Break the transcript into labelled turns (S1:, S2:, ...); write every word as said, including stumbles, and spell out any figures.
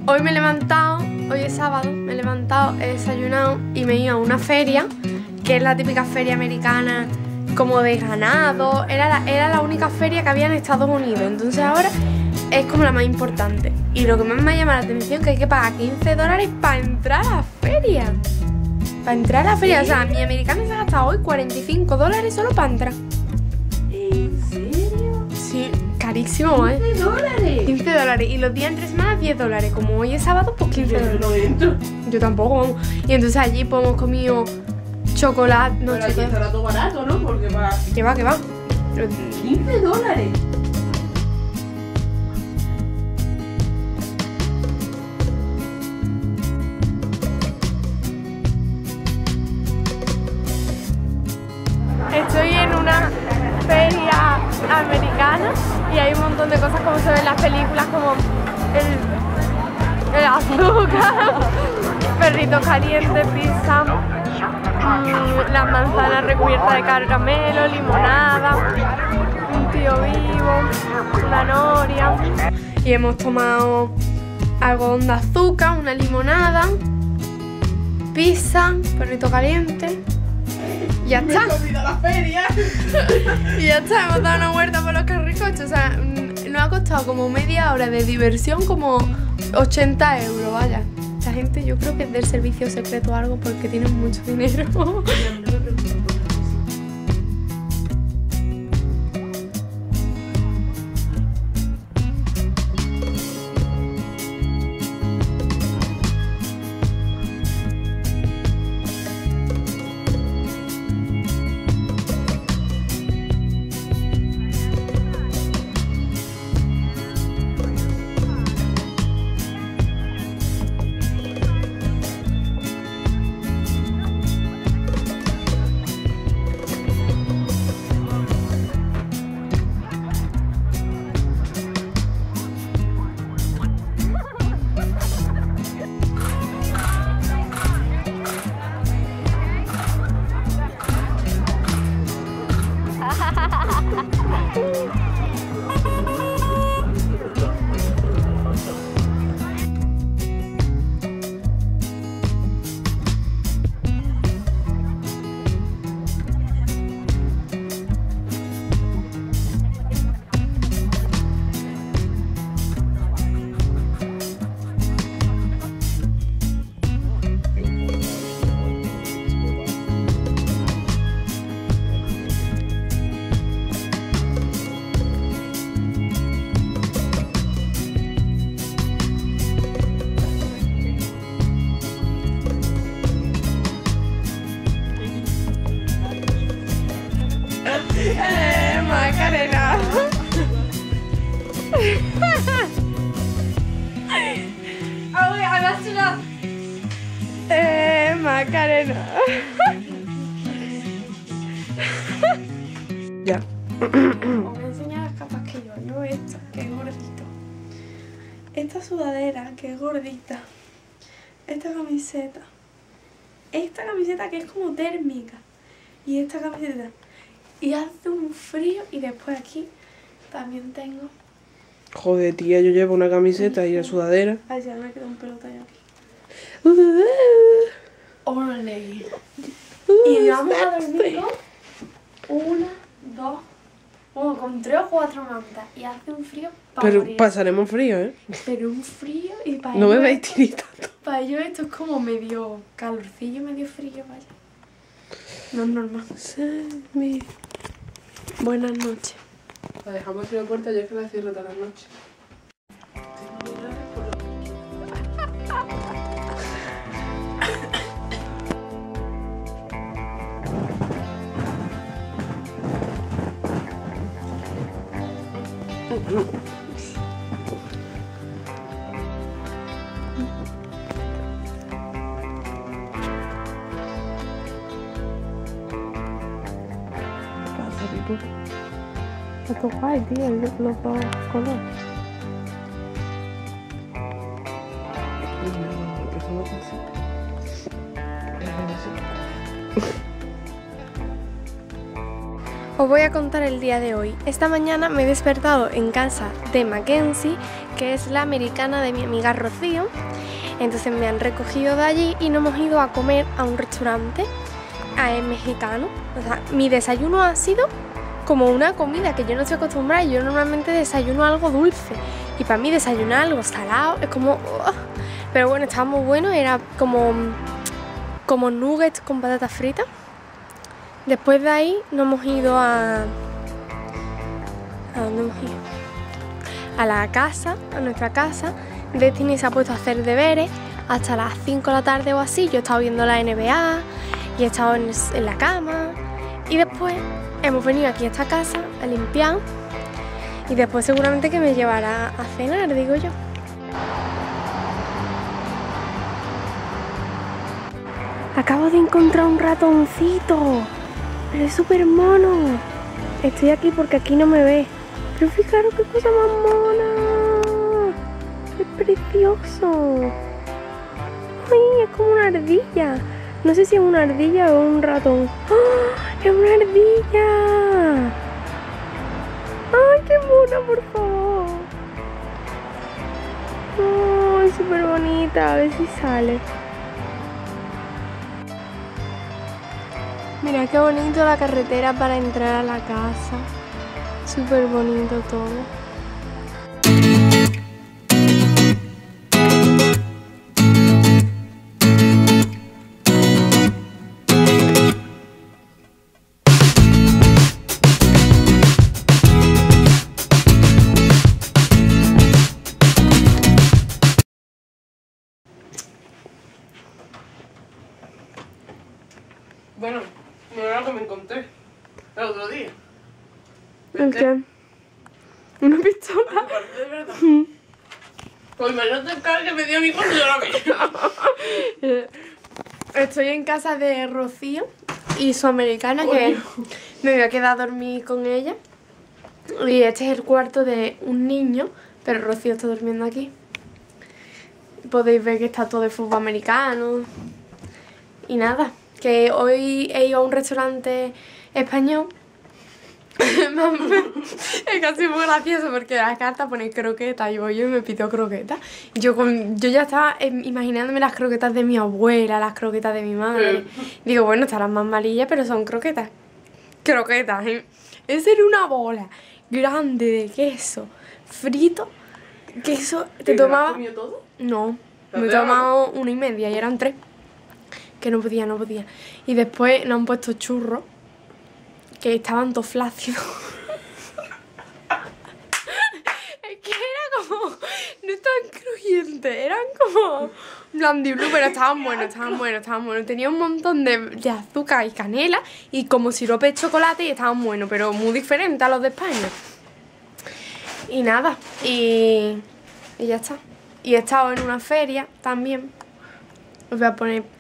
S1: Hoy me he levantado, hoy es sábado, me he levantado, he desayunado y me he ido a una feria, que es la típica feria americana como de ganado. Era la, era la única feria que había en Estados Unidos, entonces ahora es como la más importante. Y lo que más me llama la atención es que hay que pagar quince dólares para entrar a la feria. Para entrar a la feria, o sea, mi americana se ha gastado hoy cuarenta y cinco dólares solo para entrar.
S2: ¿En serio?
S1: Sí, carísimo, ¿eh?
S2: ¿quince dólares?
S1: quince dólares. Y los días entre semanas diez dólares. Como hoy es sábado, pues quince
S2: Yo
S1: dólares.
S2: no entro.
S1: Yo tampoco, vamos. Y entonces allí pues hemos comido chocolate, no
S2: Pero aquí
S1: chocolate.
S2: estará todo barato, ¿no? Porque va...
S1: Que va, que va.
S2: quince dólares.
S1: Estoy en una feria americana y hay un montón de cosas como se ven en las películas, como el, el azúcar, perrito caliente, pizza, mmm, las manzanas recubiertas de caramelo, limonada, un tío vivo, una noria. Y hemos tomado algodón de azúcar, una limonada, pizza, perrito caliente. Y ya está.
S2: Me he comido la feria.
S1: Y ya está, hemos dado una vuelta por los carricoches. O sea, nos ha costado como media hora de diversión, como ochenta euros, vaya. La gente yo creo que es del servicio secreto o algo porque tienen mucho dinero. Eh, Macarena. Ay, agásela. Eh, Macarena.
S2: Ya.
S1: Os voy a enseñar las capas que yo llevo. Esta, que es gordita. Esta sudadera, que es gordita. Esta camiseta. Esta camiseta que es como térmica. Y esta camiseta. Y hace un frío. Y después aquí también tengo.
S2: Joder, tía, yo llevo una camiseta y la sudadera.
S1: Ay, ya me queda un pelota aquí.
S2: Uh, uh,
S1: ¡Ole!
S2: uh,
S1: Y vamos a
S2: sexy.
S1: dormir con una, dos, bueno, con tres o cuatro mantas. Y hace un frío para
S2: Pero
S1: morir.
S2: pasaremos frío, ¿eh?
S1: Pero un frío y para
S2: No me
S1: ellos
S2: veis
S1: esto-
S2: tirir tanto.
S1: Para ellos esto es como medio calorcillo, medio frío, vaya. No es normal.
S2: Mi...
S1: Buenas noches.
S2: La dejamos en la puerta, yo es que la cierro toda la noche. Pasa, tipo.
S1: Está guay, tío, los dos colores.
S2: Eso no pasa.
S1: Os voy a contar el día de hoy. Esta mañana me he despertado en casa de Mackenzie, que es la americana de mi amiga Rocío. Entonces me han recogido de allí y nos hemos ido a comer a un restaurante eh, mexicano. O sea, mi desayuno ha sido como una comida que yo no estoy acostumbrada. Yo normalmente desayuno algo dulce y para mí desayunar algo salado es como... Uh, pero bueno, estaba muy bueno, era como, como nuggets con patatas fritas. Después de ahí nos hemos ido a... ¿A dónde hemos ido? A la casa, a nuestra casa. Destiny se ha puesto a hacer deberes hasta las cinco de la tarde o así. Yo he estado viendo la N B A y he estado en, en la cama. Y después hemos venido aquí a esta casa a limpiar. Y después seguramente que me llevará a cenar, digo yo. Acabo de encontrar un ratoncito. Pero es súper mono. Estoy aquí porque aquí no me ve. Pero fijaros qué cosa más mona. Es precioso. Ay, es como una ardilla. No sé si es una ardilla o un ratón. ¡Oh! ¡Es una ardilla! ¡Ay, qué mona, por favor! ¡Ay, súper bonita! A ver si sale. Mira qué bonito la carretera para entrar a la casa. Súper bonito todo.
S2: Bueno, mira lo que me encontré el otro día.
S1: ¿El qué? ¿Una pistola?
S2: Me parece de verdad. Pues imagínate el cara que me dio a mí cuando yo la vi.
S1: Estoy en casa de Rocío y su americana, que me voy a quedar a dormir con ella. Y este es el cuarto de un niño, pero Rocío está durmiendo aquí. Podéis ver que está todo de fútbol americano. Y nada, que hoy he ido a un restaurante español. Es casi muy gracioso porque la carta pone croquetas y voy yo y me pidió croquetas. Yo, con, yo ya estaba eh, imaginándome las croquetas de mi abuela, las croquetas de mi madre. Digo, bueno, estarán más malillas, pero son croquetas. Croquetas, ¿eh? Esa era una bola grande de queso frito. Queso, ¿te tomaba?
S2: ¿Has comido todo?
S1: No, me he tomado una y media y eran tres. Que no podía, no podía. Y después nos han puesto churros que estaban todos flácidos. Es que era como... No estaban crujientes, eran como blandiblú, pero estaban buenos, estaban buenos, estaban buenos. Tenía un montón de, de azúcar y canela y como sirope de chocolate y estaban buenos, pero muy diferentes a los de España. Y nada, y, y ya está. Y he estado en una feria también. Os voy a poner